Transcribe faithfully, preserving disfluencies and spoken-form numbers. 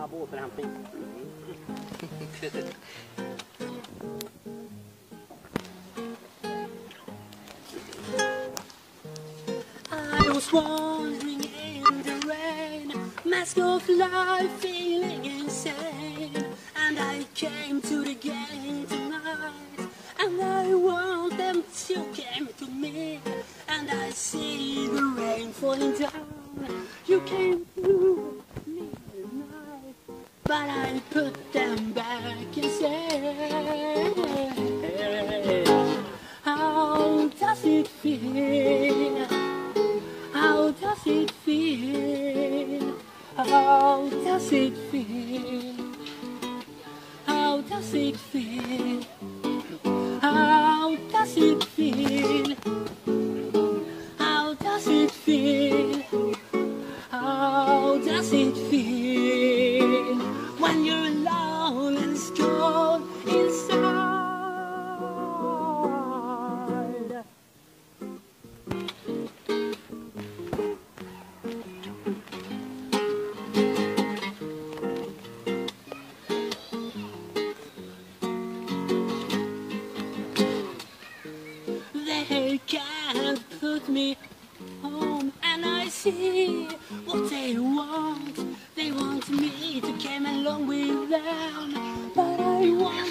snabb återhämtning. I was wandering in the rain, mask of life feeling insane, and I came to the gate tonight, and I want them to come to me, and I see the rain falling down. You came through me tonight, but I put them back and said, how does it feel? How does it feel? How does it feel? How does it feel? How does it feel? How does it feel? How does it feel when you're alone and it's cold inside? They can't put me home, and I see what they want. They want me to come along with them, but I want